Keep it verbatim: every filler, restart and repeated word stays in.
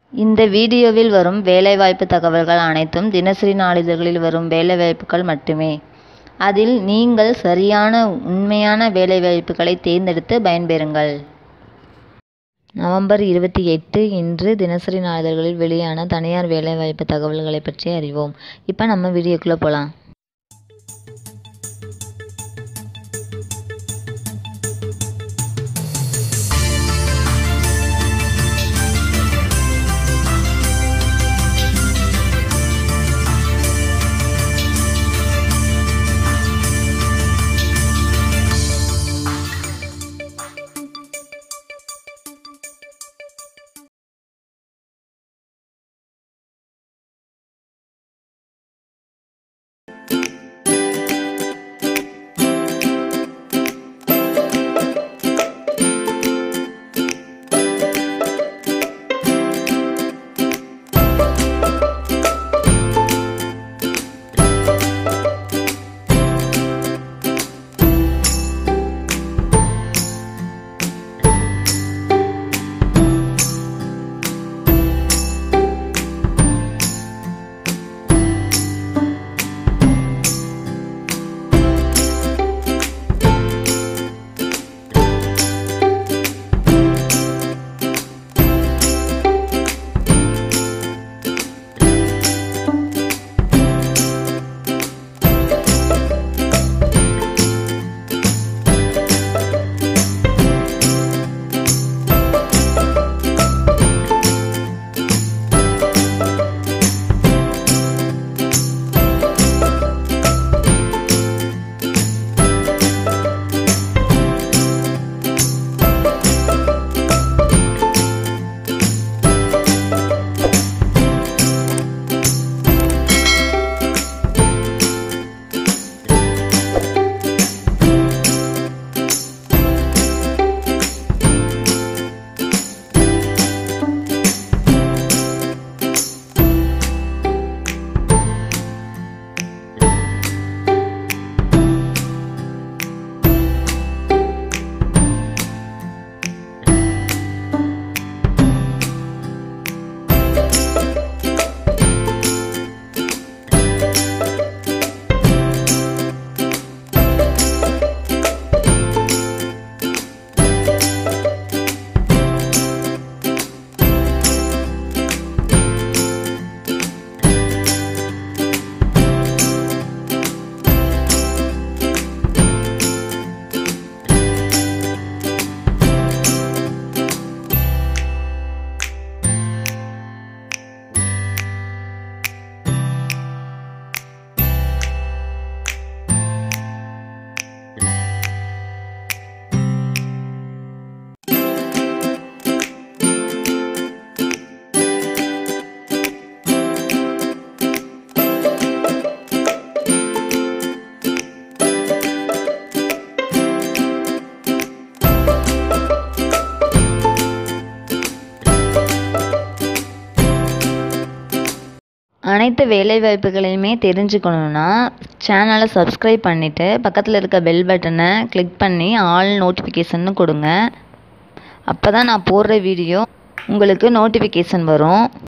இந்த வீடியோவில் வரும் வேலைவாய்ப்பு தகவல்கள் அனைத்தும் தினசரி நாளிதழ்களில் வரும் வேலைவாய்ப்புகள் மட்டுமே. அதில் நீங்கள் சரியான உண்மையான வேலைவாய்ப்புகளை தேர்ந்தெடுத்து பயன்பெறுங்கள். நவம்பர் இருபத்தி எட்டு இன்று தினசரி நாளிதழ்களில் வெளியான தனியார் வேலைவாய்ப்பு தகவல்களை பற்றி அறிவோம். இப்போ நம்ம வீடியோக்குள்ளே போகலாம். அனைத்து வேலைவாய்ப்புகளையுமே தெரிஞ்சுக்கணுன்னா சேனலை சப்ஸ்கிரைப் பண்ணிவிட்டு பக்கத்தில் இருக்க பெல் பட்டனை கிளிக் பண்ணி ஆல் நோட்டிஃபிகேஷன்னு கொடுங்க. அப்போ தான் நான் போடுற வீடியோ உங்களுக்கு நோட்டிஃபிகேஷன் வரும்.